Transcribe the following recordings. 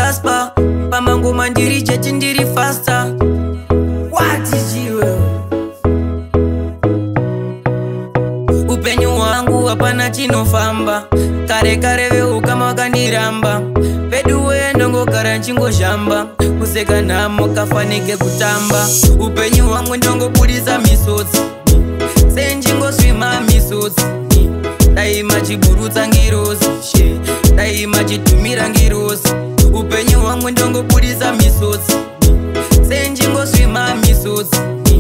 Casper. Pamango mandiri cheti ndiri faster. What is you? Upenyu wangu hapana chinofamba. Kare kare veu kama wakandiramba. Pedu wendo ngokara nchingo shamba. Kuseka namo kafanike kutamba. Upenyu wangu ndongo pulisa misotsi. Senjingo swima misotsi. Daima chiburutsa ngirozi. Daima chitumira ngirozi. Upenyu wangu ndongo pulisa misotsi. Senjingo swima misotsi.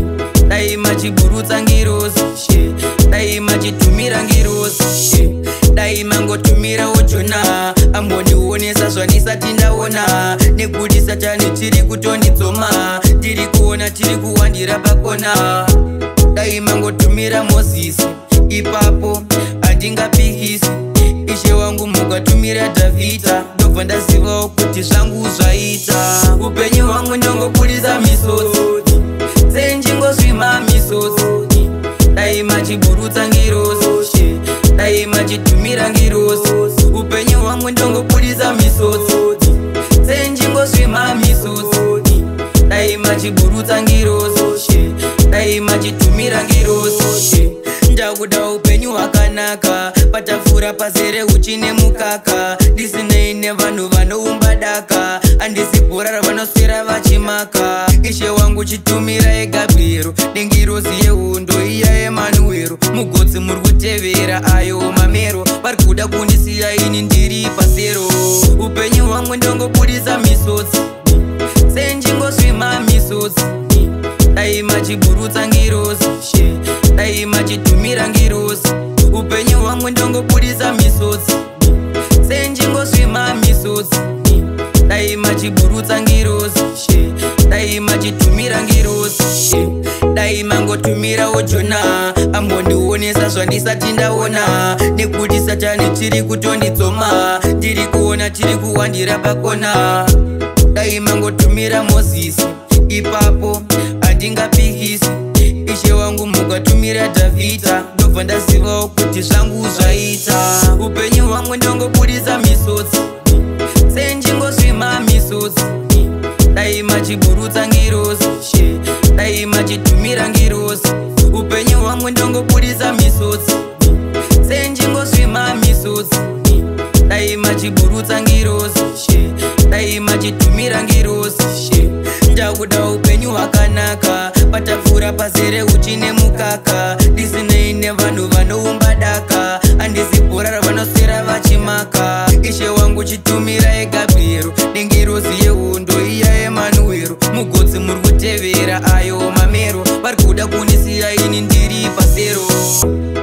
Daima chiburutsa ngirozi. Daima chitumira ngirozi. Daima ngotumira ochona. Ambonionesa zvanisati ndaona. Nekudisa chani tiri kutonditsoma. Tiri kuona tiri kuwandira pakona. Daima ngotumira Moses. Ipapo handingapikisi. Ishe wangu mukatumira Davhidha. Ndobva ndazivawo kuti zvangu zvaita. Upenyu wangu ndongopulisa misodzi. Senjingosvima misodzi. Daima chiburutsa ngirozi. Daima chitumira ngirozi. Upenyu wangu ndongopulisa misodzi. Senjingosvima misodzi. Daima chiburutsa ngirozi. Daima chitumira ngirozi. Ndakuda upenyu hwakanaka. Patafura pazere uchi nemukaka. Ndisinei nevanhu vanoumba daka. Handisi bhora ravanoswera vachimaka. Ishe wangu chitumira eGabriero. Nengirozi yehundo iya yeManuero. Mugotsi muri kutevera ayo mamero. Vari kuda kundisiya ini ndiri pasero. Upenyu hwangu ndongopulisa misodzi. Senjingosvima misodzi. Daima chiburutsa ngirozi. Daima chitumira ngirozi. Upenyu hwangu ndongopulisa misodzi. Senjingosvima misodzi. Daima chiburutsa ngirozi. Daima chitumira ngirozi. Daima ngotumira ojona. Ambondionesa zvandisati ndaona. Nekuti satani tiri kutonditsoma. Tiri kuona tiri kuwandira pakona. Daima ngotumira Moses. Ipapo handingapikisi. Ishe wangu mukatumira Davhidha. Ndobva ndazivawo kuti zvangu zvaita. Upenyu hwangu ndongopulisa misodzi. Senjingosvima misodzi. Daima chiburutsa ngirozi. Daima chitumira ngirozi. Upenyu hwangu ndongopulisa misodzi. Senjingosvima misodzi. Daima chiburutsa ngirozi. Daima chitumira ngirozi. Ndakuda upenyu hwakanaka. Patafura pazere uchi nemukaka. Ndisinei nevanhu vanoumba daka. Handisi bhora ravanoswera vachimaka. Ishe wangu chitumira eGabriero. Nengirozi yehundo iya yeManuero. Mugotsi muri kutevera ayo mamero. Vari kuda kundisiya ini ndiri pasero.